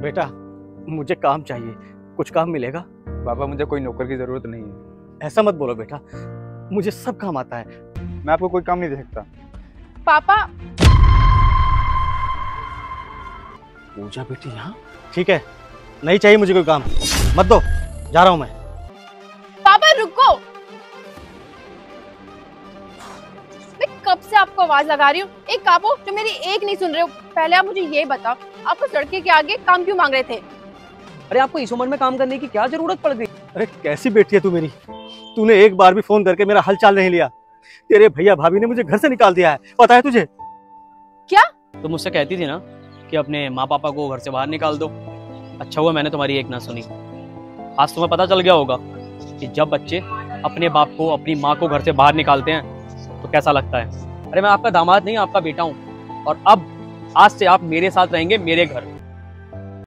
बेटा मुझे काम चाहिए, कुछ काम मिलेगा? पापा मुझे कोई नौकर की जरूरत नहीं है। ऐसा मत बोलो बेटा, मुझे सब काम आता है। मैं आपको कोई काम नहीं दे सकता। पापा। पूजा बेटी यहाँ? ठीक है, नहीं चाहिए मुझे कोई काम, मत दो, जा रहा हूँ मैं। पापा रुको, मैं कब से आपको आवाज लगा रही हूँ, एक काम हो जो मेरी एक नहीं सुन रहे हो। पहले आप मुझे ये बताओ, आप उस लड़के के आगे काम क्यों मांग रहे थे? अरे आपको इस उम्र में काम करने की क्या जरूरत पड़ गई? अरे कैसी बेटी है तू मेरी, तूने एक बार भी फोन करके मेरा हालचाल नहीं लिया। तेरे भैया भाभी ने मुझे घर से निकाल दिया है, पता है तुझे? क्या? तो मुझसे कहती थी ना कि अपने माँ पापा को घर से बाहर निकाल दो। अच्छा हुआ मैंने तुम्हारी एक ना सुनी। आज तुम्हें पता चल गया होगा कि जब बच्चे अपने बाप को, अपनी माँ को घर से बाहर निकालते हैं तो कैसा लगता है। अरे मैं आपका दामाद नहीं, आपका बेटा हूँ, और अब आज से आप मेरे साथ रहेंगे, मेरे घर।